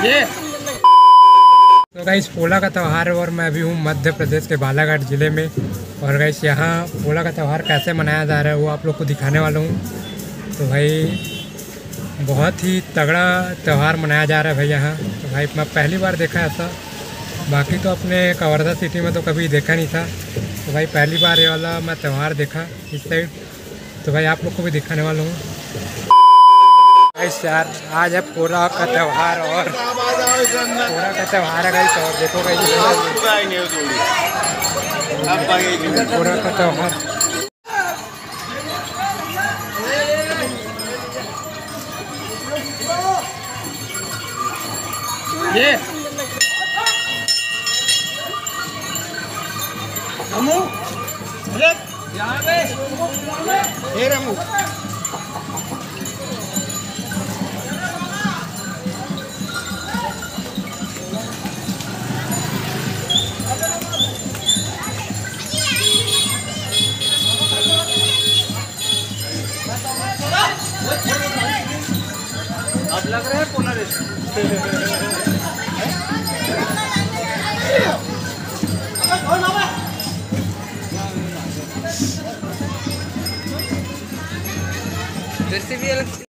ये तो गाइस पोला का त्यौहार है और मैं अभी हूँ मध्य प्रदेश के बालाघाट ज़िले में। और गाइस यहाँ पोला का त्यौहार कैसे मनाया जा रहा है वो आप लोग को दिखाने वाला हूँ। तो भाई बहुत ही तगड़ा त्यौहार मनाया जा रहा है भाई यहाँ। तो भाई मैं पहली बार देखा ऐसा, बाकी तो अपने कवर्धा सिटी में तो कभी देखा नहीं था। तो भाई पहली बार ये वाला मैं त्यौहार देखा इस साइड, तो भाई आप लोग को भी दिखाने वाला हूँ। गाइस यार आज है पोला का त्यौहार और पोला का त्यौहार है गाइस। और देखो गाइस पोला का त्यौहार ये रामू यहाँ पे ये रामू अब लग रहा है पोला रेस जैसे भी अलग